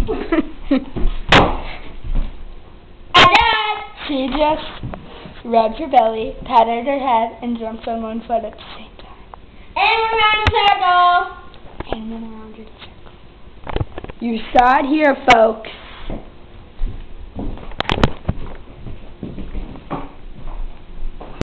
She just rubbed her belly, patted her head, and jumped on one foot at the same time. And went around a circle. And went around in a circle. You saw it here, folks.